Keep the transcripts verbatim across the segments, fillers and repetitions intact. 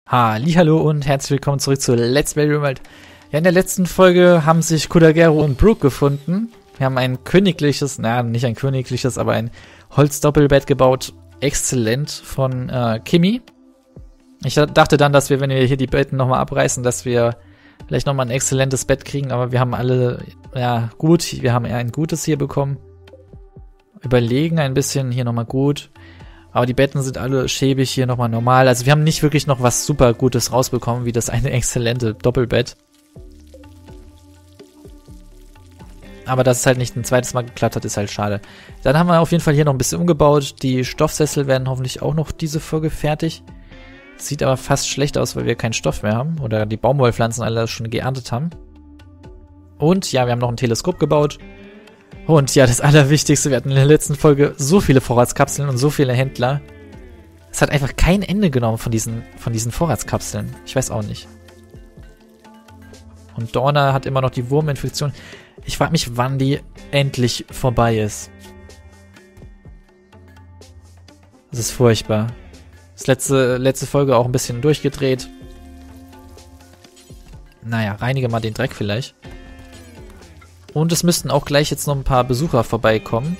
Hallihallo und herzlich willkommen zurück zu Let's Play RimWorld. Ja, in der letzten Folge haben sich Kudagero und Brooke gefunden. Wir haben ein königliches, naja, nicht ein königliches, aber ein Holzdoppelbett gebaut. Exzellent von äh, Kimi. Ich dachte dann, dass wir, wenn wir hier die Betten nochmal abreißen, dass wir vielleicht nochmal ein exzellentes Bett kriegen, aber wir haben alle, ja, gut, wir haben eher ein gutes hier bekommen. Überlegen ein bisschen, hier nochmal gut. Aber die Betten sind alle schäbig, hier nochmal normal. Also wir haben nicht wirklich noch was super Gutes rausbekommen, wie das eine exzellente Doppelbett. Aber dass es halt nicht ein zweites Mal geklappt hat, ist halt schade. Dann haben wir auf jeden Fall hier noch ein bisschen umgebaut. Die Stoffsessel werden hoffentlich auch noch diese Folge fertig. Sieht aber fast schlecht aus, weil wir keinen Stoff mehr haben. Oder die Baumwollpflanzen alle schon geerntet haben. Und ja, wir haben noch ein Teleskop gebaut. Und ja, das Allerwichtigste, wir hatten in der letzten Folge so viele Vorratskapseln und so viele Händler. Es hat einfach kein Ende genommen von diesen, von diesen Vorratskapseln. Ich weiß auch nicht. Und Dorna hat immer noch die Wurminfektion. Ich frage mich, wann die endlich vorbei ist. Das ist furchtbar. Das letzte, letzte Folge auch ein bisschen durchgedreht. Naja, reinige mal den Dreck vielleicht. Und es müssten auch gleich jetzt noch ein paar Besucher vorbeikommen.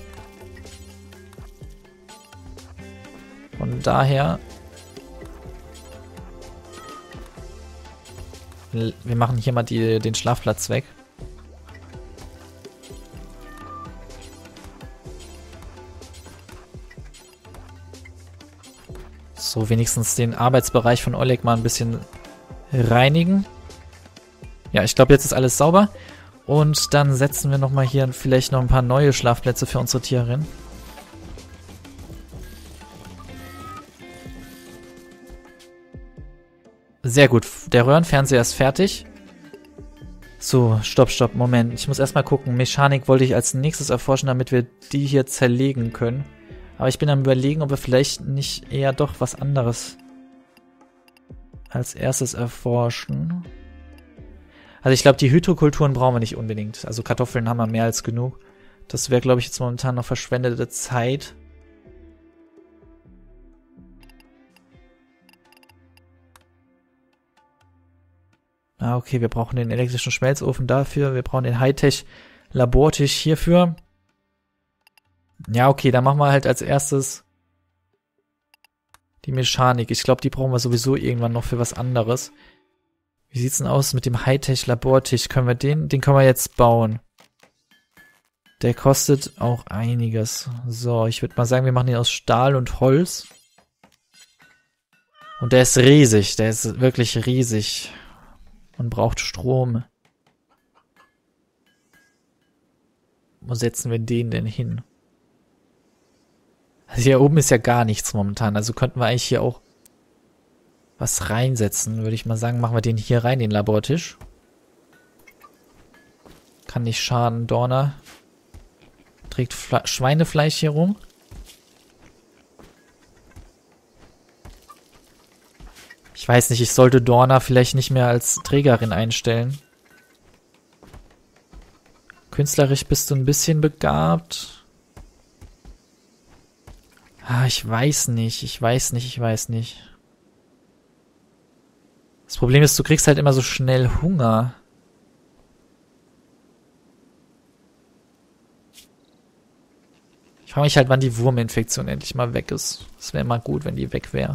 Von daher... Wir machen hier mal die, den Schlafplatz weg. So, wenigstens den Arbeitsbereich von Oleg mal ein bisschen reinigen. Ja, ich glaube, jetzt ist alles sauber. Und dann setzen wir nochmal hier vielleicht noch ein paar neue Schlafplätze für unsere Tierin. Sehr gut. Der Röhrenfernseher ist fertig. So, stopp, stopp, Moment. Ich muss erstmal gucken. Mechanik wollte ich als nächstes erforschen, damit wir die hier zerlegen können. Aber ich bin am Überlegen, ob wir vielleicht nicht eher doch was anderes als erstes erforschen. Also ich glaube, die Hydrokulturen brauchen wir nicht unbedingt. Also Kartoffeln haben wir mehr als genug. Das wäre, glaube ich, jetzt momentan noch verschwendete Zeit. Ah, okay, wir brauchen den elektrischen Schmelzofen dafür. Wir brauchen den Hightech-Labortisch hierfür. Ja, okay, dann machen wir halt als erstes die Mechanik. Ich glaube, die brauchen wir sowieso irgendwann noch für was anderes. Wie sieht's denn aus mit dem Hightech-Labortisch? Können wir den, den können wir jetzt bauen. Der kostet auch einiges. So, ich würde mal sagen, wir machen den aus Stahl und Holz. Und der ist riesig, der ist wirklich riesig. Und braucht Strom. Wo setzen wir den denn hin? Also hier oben ist ja gar nichts momentan, also könnten wir eigentlich hier auch was reinsetzen, würde ich mal sagen. Machen wir den hier rein, den Labortisch. Kann nicht schaden. Dorna trägt Fle- Schweinefleisch hier rum. Ich weiß nicht, ich sollte Dorna vielleicht nicht mehr als Trägerin einstellen. Künstlerisch bist du ein bisschen begabt. Ah, ich weiß nicht, ich weiß nicht, ich weiß nicht. Das Problem ist, du kriegst halt immer so schnell Hunger. Ich frage mich halt, wann die Wurminfektion endlich mal weg ist. Das wäre mal gut, wenn die weg wäre.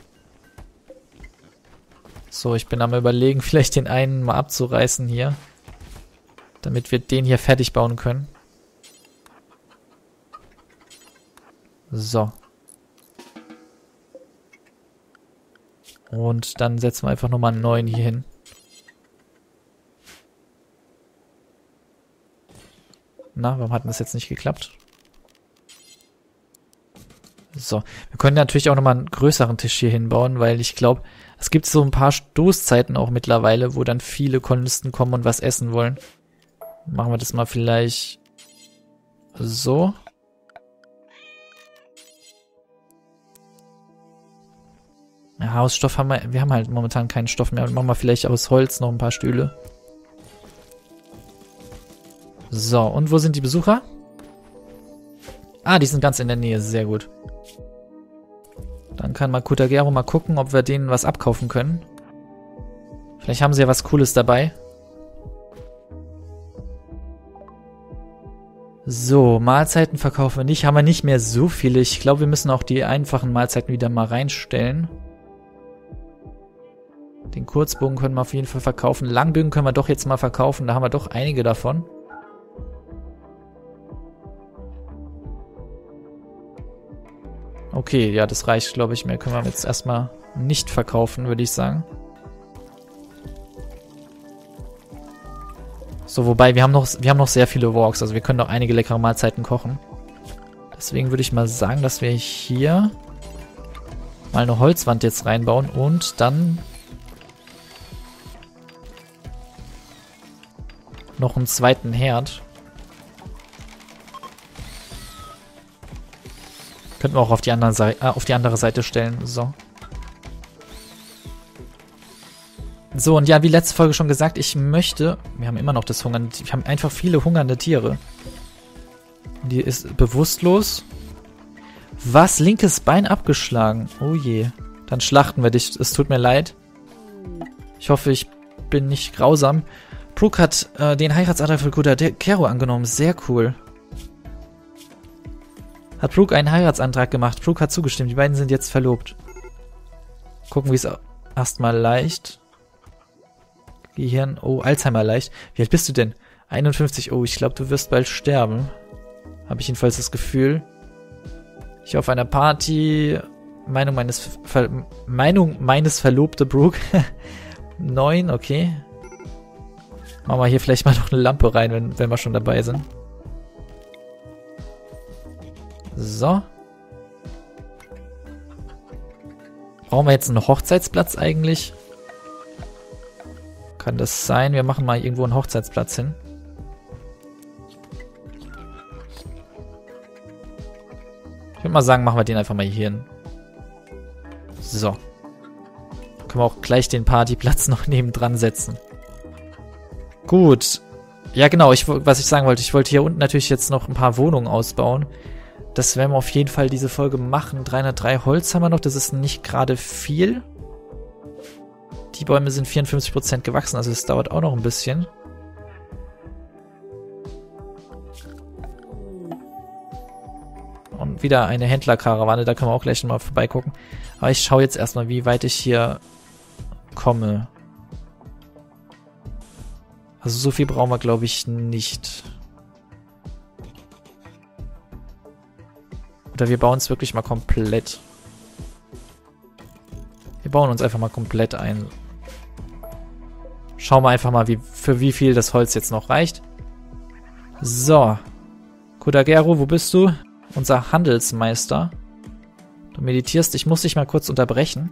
So, ich bin am Überlegen, vielleicht den einen mal abzureißen hier. Damit wir den hier fertig bauen können. So. Und dann setzen wir einfach nochmal einen neuen hier hin. Na, warum hat das jetzt nicht geklappt? So, wir können natürlich auch nochmal einen größeren Tisch hier hinbauen, weil ich glaube, es gibt so ein paar Stoßzeiten auch mittlerweile, wo dann viele Kolonisten kommen und was essen wollen. Machen wir das mal vielleicht so. Ja, aus Stoff haben wir, wir haben halt momentan keinen Stoff mehr. Machen wir vielleicht aus Holz noch ein paar Stühle. So, und wo sind die Besucher? Ah, die sind ganz in der Nähe, sehr gut. Dann kann mal Kutagero mal gucken, ob wir denen was abkaufen können. Vielleicht haben sie ja was Cooles dabei. So, Mahlzeiten verkaufen wir nicht. Haben wir nicht mehr so viele. Ich glaube, wir müssen auch die einfachen Mahlzeiten wieder mal reinstellen. Den Kurzbogen können wir auf jeden Fall verkaufen. Langbögen können wir doch jetzt mal verkaufen. Da haben wir doch einige davon. Okay, ja, das reicht, glaube ich. Mehr können wir jetzt erstmal nicht verkaufen, würde ich sagen. So, wobei, wir haben noch, wir haben noch sehr viele Walks. Also wir können noch einige leckere Mahlzeiten kochen. Deswegen würde ich mal sagen, dass wir hier mal eine Holzwand jetzt reinbauen und dann noch einen zweiten Herd. Könnten wir auch auf die, anderen Seite, äh, auf die andere Seite stellen. So. So, und ja, wie letzte Folge schon gesagt, ich möchte... Wir haben immer noch das Hungern. Wir haben einfach viele hungernde Tiere. Die ist bewusstlos. Was? Linkes Bein abgeschlagen. Oh je. Dann schlachten wir dich. Es tut mir leid. Ich hoffe, ich bin nicht grausam. Brooke hat äh, den Heiratsantrag für Kutagero angenommen. Sehr cool. Hat Brooke einen Heiratsantrag gemacht. Brooke hat zugestimmt. Die beiden sind jetzt verlobt. Gucken, wie es erstmal leicht. Gehirn. Oh, Alzheimer leicht. Wie alt bist du denn? einundfünfzig. Oh, ich glaube, du wirst bald sterben. Habe ich jedenfalls das Gefühl. Ich auf einer Party. Meinung meines Ver Meinung meines Verlobte Brooke. neun, okay. Machen wir hier vielleicht mal noch eine Lampe rein, wenn, wenn wir schon dabei sind. So. Brauchen wir jetzt einen Hochzeitsplatz eigentlich? Kann das sein? Wir machen mal irgendwo einen Hochzeitsplatz hin. Ich würde mal sagen, machen wir den einfach mal hier hin. So. Können wir auch gleich den Partyplatz noch nebendran setzen. Gut. Ja genau, ich, was ich sagen wollte, ich wollte hier unten natürlich jetzt noch ein paar Wohnungen ausbauen. Das werden wir auf jeden Fall diese Folge machen. dreihundertdrei Holz haben wir noch, das ist nicht gerade viel. Die Bäume sind vierundfünfzig Prozent gewachsen, also es dauert auch noch ein bisschen. Und wieder eine Händlerkarawane, da können wir auch gleich mal vorbeigucken. Aber ich schaue jetzt erstmal, wie weit ich hier komme. Also so viel brauchen wir, glaube ich, nicht. Oder wir bauen es wirklich mal komplett. Wir bauen uns einfach mal komplett ein. Schauen wir einfach mal, wie, für wie viel das Holz jetzt noch reicht. So. Kutagero, wo bist du? Unser Handelsmeister. Du meditierst. Ich muss dich mal kurz unterbrechen.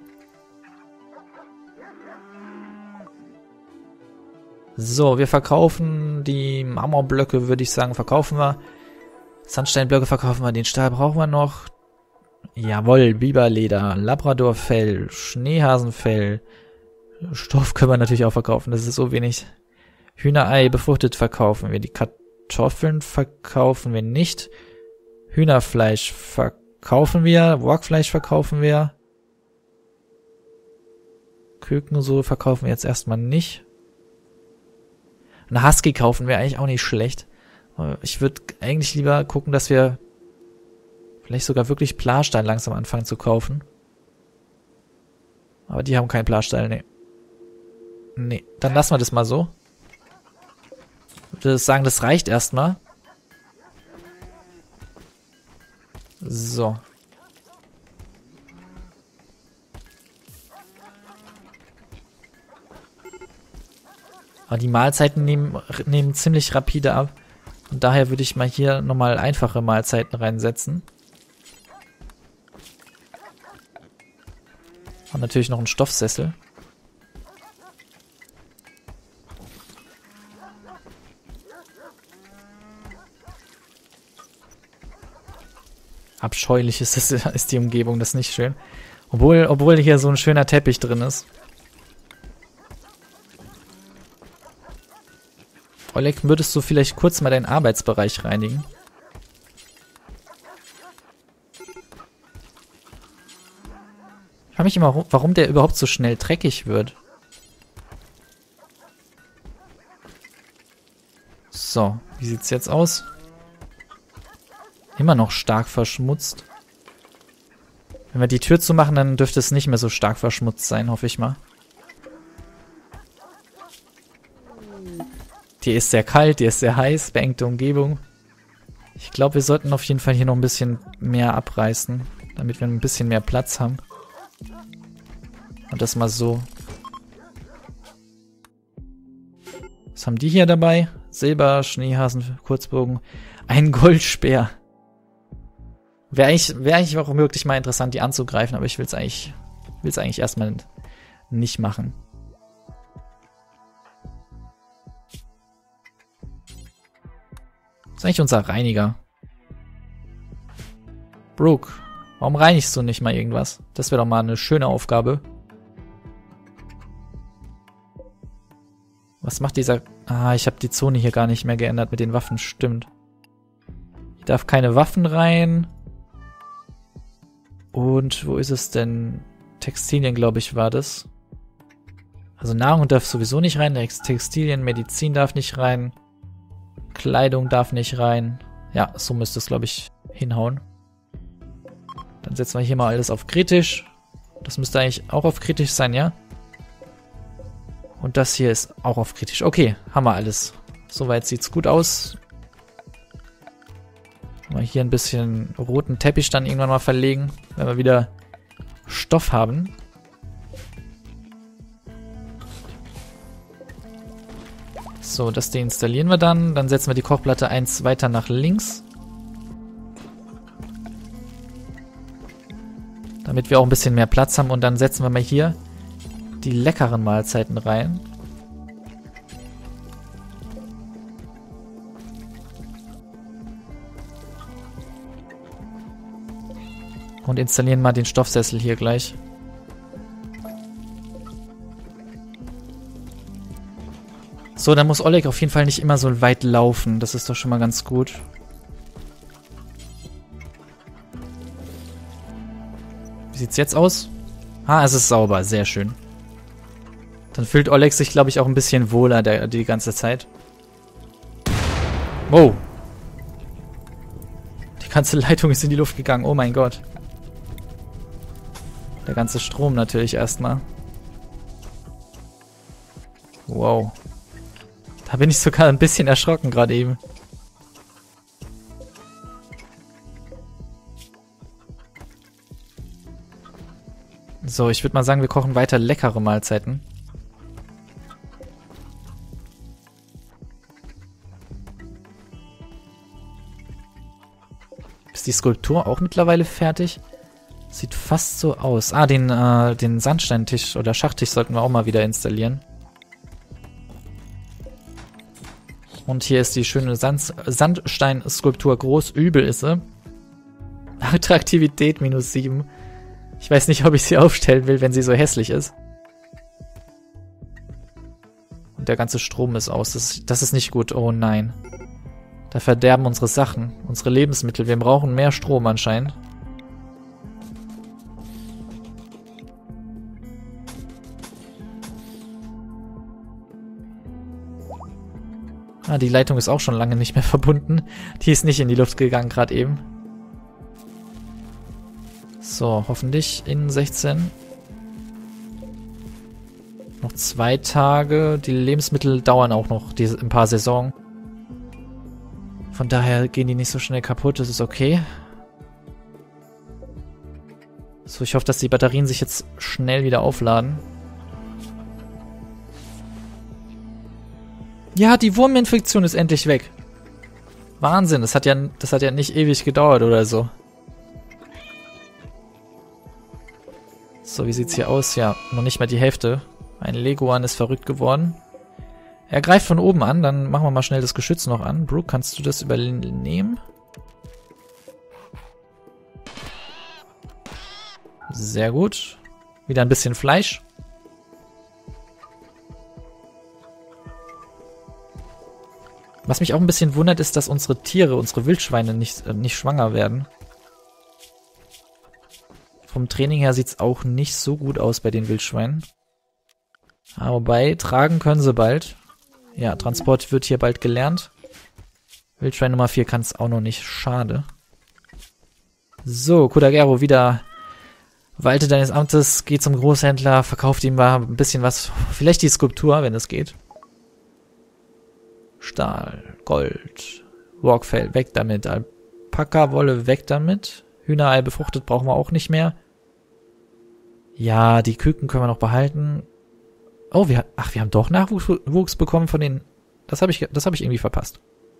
So, wir verkaufen die Marmorblöcke, würde ich sagen, verkaufen wir. Sandsteinblöcke verkaufen wir. Den Stahl brauchen wir noch. Jawohl, Biberleder, Labradorfell, Schneehasenfell. Stoff können wir natürlich auch verkaufen, das ist so wenig. Hühnerei befruchtet verkaufen wir. Die Kartoffeln verkaufen wir nicht. Hühnerfleisch verkaufen wir. Walkfleisch verkaufen wir. Küken so verkaufen wir jetzt erstmal nicht. Ein Husky kaufen wir eigentlich auch nicht schlecht. Ich würde eigentlich lieber gucken, dass wir vielleicht sogar wirklich Plastein langsam anfangen zu kaufen. Aber die haben keinen Plastein, nee. Nee, dann lassen wir das mal so. Ich würde sagen, das reicht erstmal. So. Aber die Mahlzeiten nehmen, nehmen ziemlich rapide ab. Und daher würde ich mal hier nochmal einfache Mahlzeiten reinsetzen. Und natürlich noch einen Stoffsessel. Abscheulich ist, das, ist die Umgebung, das ist nicht schön. Obwohl, obwohl hier so ein schöner Teppich drin ist. Oleg, würdest du vielleicht kurz mal deinen Arbeitsbereich reinigen? frage mich immer, warum der überhaupt so schnell dreckig wird. So, wie sieht's jetzt aus? Immer noch stark verschmutzt. Wenn wir die Tür zumachen, dann dürfte es nicht mehr so stark verschmutzt sein, hoffe ich mal. Die ist sehr kalt, die ist sehr heiß, beengte Umgebung. Ich glaube, wir sollten auf jeden Fall hier noch ein bisschen mehr abreißen, damit wir ein bisschen mehr Platz haben. Und das mal so. Was haben die hier dabei? Silber, Schneehasen, Kurzbogen, ein Goldspeer. Wäre eigentlich, wäre eigentlich auch möglich mal interessant, die anzugreifen, aber ich will es eigentlich, will es eigentlich erstmal nicht machen. Das ist eigentlich unser Reiniger. Brooke, warum reinigst du nicht mal irgendwas? Das wäre doch mal eine schöne Aufgabe. Was macht dieser... Ah, ich habe die Zone hier gar nicht mehr geändert mit den Waffen, stimmt. Hier darf keine Waffen rein. Und wo ist es denn? Textilien, glaube ich, war das. Also Nahrung darf sowieso nicht rein. Textilien, Medizin darf nicht rein. Kleidung darf nicht rein. Ja, so müsste es, glaube ich, hinhauen. Dann setzen wir hier mal alles auf kritisch. Das müsste eigentlich auch auf kritisch sein, ja? Und das hier ist auch auf kritisch. Okay, haben wir alles. Soweit sieht's gut aus. Mal hier ein bisschen roten Teppich dann irgendwann mal verlegen, wenn wir wieder Stoff haben. So, das deinstallieren wir dann. Dann setzen wir die Kochplatte eins weiter nach links. Damit wir auch ein bisschen mehr Platz haben. Und dann setzen wir mal hier die leckeren Mahlzeiten rein. Und installieren mal den Stoffsessel hier gleich. So, dann muss Oleg auf jeden Fall nicht immer so weit laufen. Das ist doch schon mal ganz gut. Wie sieht's jetzt aus? Ah, es ist sauber. Sehr schön. Dann fühlt Oleg sich, glaube ich, auch ein bisschen wohler der, die ganze Zeit. Wow. Die ganze Leitung ist in die Luft gegangen. Oh mein Gott. Der ganze Strom natürlich erstmal. Wow. Da bin ich sogar ein bisschen erschrocken gerade eben. So, ich würde mal sagen, wir kochen weiter leckere Mahlzeiten. Ist die Skulptur auch mittlerweile fertig? Sieht fast so aus. Ah, den, äh, den Sandsteintisch oder Schachtisch sollten wir auch mal wieder installieren. Und hier ist die schöne Sand Sandsteinskulptur. Groß übel ist sie. Attraktivität minus sieben. Ich weiß nicht, ob ich sie aufstellen will, wenn sie so hässlich ist. Und der ganze Strom ist aus. Das, das ist nicht gut. Oh nein. Da verderben unsere Sachen. Unsere Lebensmittel. Wir brauchen mehr Strom anscheinend. Ah, die Leitung ist auch schon lange nicht mehr verbunden. Die ist nicht in die Luft gegangen, gerade eben. So, hoffentlich in sechzehn. Noch zwei Tage. Die Lebensmittel dauern auch noch die, ein paar Saison. Von daher gehen die nicht so schnell kaputt. Das ist okay. So, ich hoffe, dass die Batterien sich jetzt schnell wieder aufladen. Ja, die Wurminfektion ist endlich weg. Wahnsinn, das hat ja, das hat ja nicht ewig gedauert oder so. So, wie sieht's hier aus? Ja, noch nicht mal die Hälfte. Ein Leguan ist verrückt geworden. Er greift von oben an, dann machen wir mal schnell das Geschütz noch an. Brooke, kannst du das übernehmen? Sehr gut. Wieder ein bisschen Fleisch. Was mich auch ein bisschen wundert, ist, dass unsere Tiere, unsere Wildschweine nicht, äh, nicht schwanger werden. Vom Training her sieht's auch nicht so gut aus bei den Wildschweinen. Aber wobei, tragen können sie bald. Ja, Transport wird hier bald gelernt. Wildschwein Nummer vier kann es auch noch nicht. Schade. So, Kudagero wieder. Walte deines Amtes, geht zum Großhändler, verkauft ihm mal ein bisschen was. Vielleicht die Skulptur, wenn es geht. Stahl, Gold, Walkfell, weg damit. Alpaka-Wolle, weg damit. Hühnerei befruchtet brauchen wir auch nicht mehr. Ja, die Küken können wir noch behalten. Oh, wir, ach, wir haben doch Nachwuchs bekommen von den... Das habe ich, das habe ich irgendwie verpasst.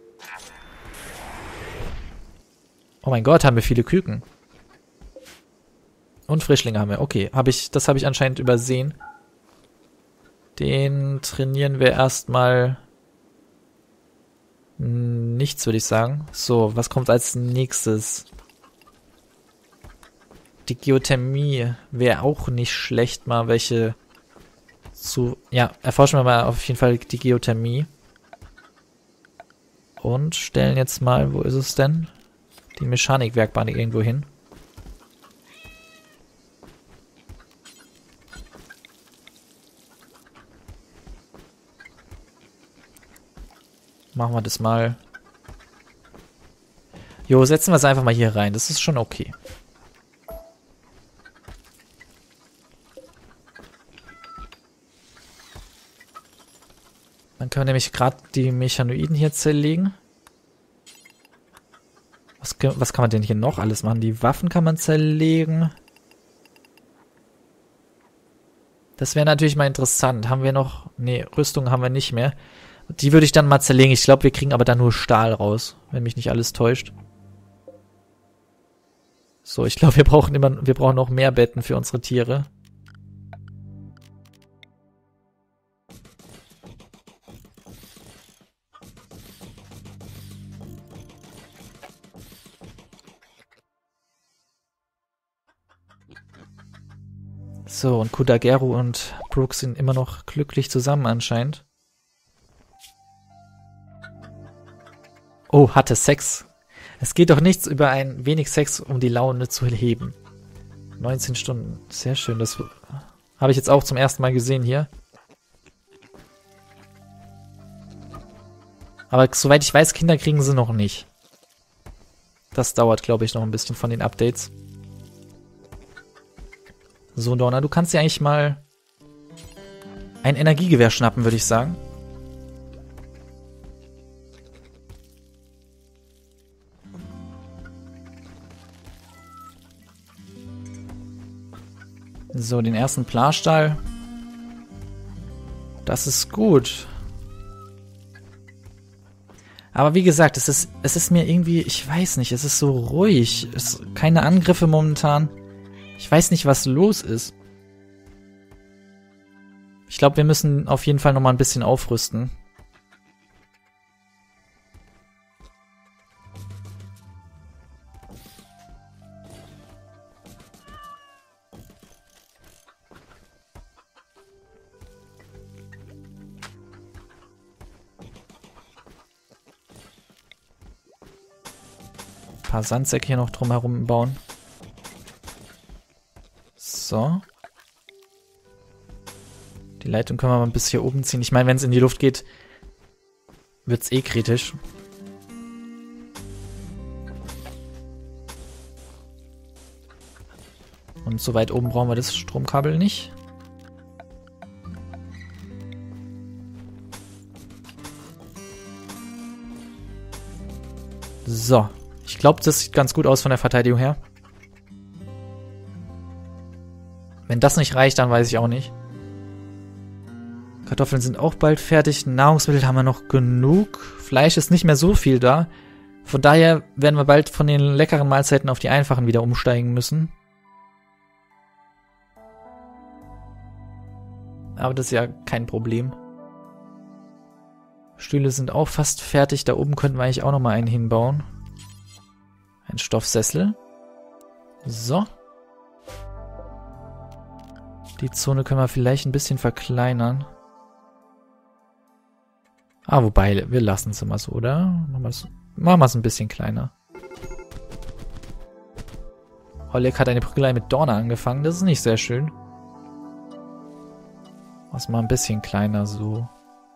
Oh mein Gott, haben wir viele Küken. Und Frischlinge haben wir. Okay, hab ich, das habe ich anscheinend übersehen. Den trainieren wir erstmal... Nichts, würde ich sagen. So, was kommt als nächstes? Die Geothermie wäre auch nicht schlecht, mal welche zu... Ja, erforschen wir mal auf jeden Fall die Geothermie. Und stellen jetzt mal, wo ist es denn? Die Mechanikwerkbahn irgendwo hin. Machen wir das mal. Jo, setzen wir es einfach mal hier rein. Das ist schon okay. Dann können wir nämlich gerade die Mechanoiden hier zerlegen. Was, was kann man denn hier noch alles machen? Die Waffen kann man zerlegen. Das wäre natürlich mal interessant. Haben wir noch... Nee, Rüstung haben wir nicht mehr. Die würde ich dann mal zerlegen. Ich glaube, wir kriegen aber dann nur Stahl raus, wenn mich nicht alles täuscht. So, ich glaube, wir brauchen immer, wir brauchen noch mehr Betten für unsere Tiere. So, und Kudagero und Brooke sind immer noch glücklich zusammen anscheinend. Oh, hatte Sex. Es geht doch nichts über ein wenig Sex, um die Laune zu heben. neunzehn Stunden. Sehr schön. Das habe ich jetzt auch zum ersten Mal gesehen hier. Aber soweit ich weiß, Kinder kriegen sie noch nicht. Das dauert, glaube ich, noch ein bisschen von den Updates. So, Donna, du kannst dir eigentlich mal ein Energiegewehr schnappen, würde ich sagen. So, den ersten Plastahl. Das ist gut. Aber wie gesagt, es ist, es ist mir irgendwie, ich weiß nicht, es ist so ruhig. Es, keine Angriffe momentan. Ich weiß nicht, was los ist. Ich glaube, wir müssen auf jeden Fall nochmal ein bisschen aufrüsten. Ein paar Sandsäcke hier noch drumherum bauen. So. Die Leitung können wir mal bis hier oben ziehen. Ich meine, wenn es in die Luft geht, wird es eh kritisch. Und so weit oben brauchen wir das Stromkabel nicht. So. Ich glaube, das sieht ganz gut aus von der Verteidigung her. Wenn das nicht reicht, dann weiß ich auch nicht. Kartoffeln sind auch bald fertig. Nahrungsmittel haben wir noch genug. Fleisch ist nicht mehr so viel da. Von daher werden wir bald von den leckeren Mahlzeiten auf die einfachen wieder umsteigen müssen. Aber das ist ja kein Problem. Stühle sind auch fast fertig. Da oben könnten wir eigentlich auch nochmal einen hinbauen. Ein Stoffsessel. So. Die Zone können wir vielleicht ein bisschen verkleinern. Ah, wobei, wir lassen es immer so, oder? Machen wir es, machen wir es ein bisschen kleiner. Oleg hat eine Prügelei mit Dorna angefangen. Das ist nicht sehr schön. Mach's mal ein bisschen kleiner so.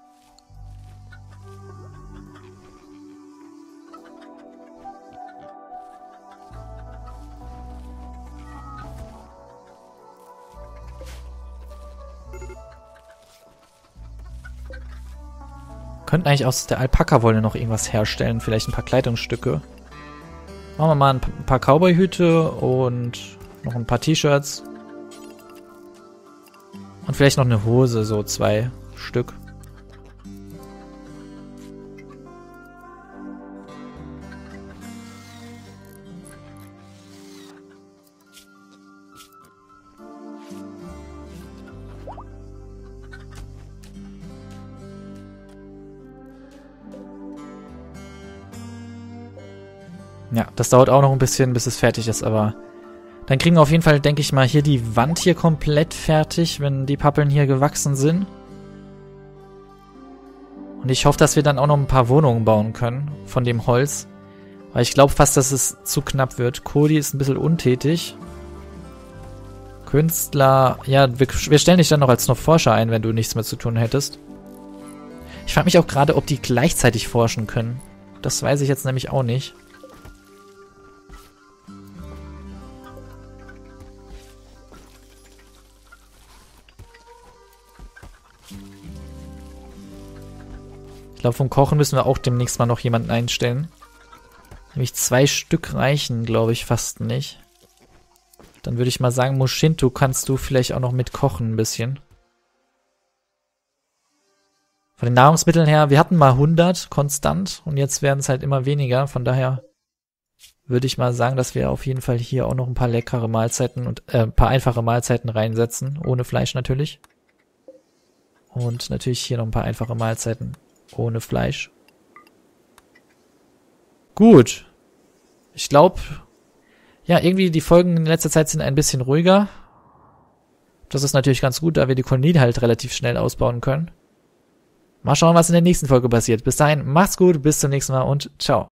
Könnten eigentlich aus der Alpaka-Wolle noch irgendwas herstellen. Vielleicht ein paar Kleidungsstücke. Machen wir mal ein paar Cowboy-Hüte und noch ein paar T-Shirts. Und vielleicht noch eine Hose, so zwei Stück. Ja, das dauert auch noch ein bisschen, bis es fertig ist, aber dann kriegen wir auf jeden Fall, denke ich mal, hier die Wand hier komplett fertig, wenn die Pappeln hier gewachsen sind. Und ich hoffe, dass wir dann auch noch ein paar Wohnungen bauen können von dem Holz. Weil ich glaube fast, dass es zu knapp wird. Cody ist ein bisschen untätig. Künstler, ja, wir, wir stellen dich dann noch als noch Forscher ein, wenn du nichts mehr zu tun hättest. Ich frage mich auch gerade, ob die gleichzeitig forschen können. Das weiß ich jetzt nämlich auch nicht. Ich glaube, vom Kochen müssen wir auch demnächst mal noch jemanden einstellen. Nämlich zwei Stück reichen, glaube ich, fast nicht. Dann würde ich mal sagen, Mushinto, kannst du vielleicht auch noch mit kochen ein bisschen. Von den Nahrungsmitteln her, wir hatten mal hundert konstant und jetzt werden es halt immer weniger. Von daher würde ich mal sagen, dass wir auf jeden Fall hier auch noch ein paar leckere Mahlzeiten und äh, ein paar einfache Mahlzeiten reinsetzen. Ohne Fleisch natürlich. Und natürlich hier noch ein paar einfache Mahlzeiten. Ohne Fleisch. Gut. Ich glaube, ja, irgendwie die Folgen in letzter Zeit sind ein bisschen ruhiger. Das ist natürlich ganz gut, da wir die Kolonie halt relativ schnell ausbauen können. Mal schauen, was in der nächsten Folge passiert. Bis dahin, macht's gut, bis zum nächsten Mal und ciao.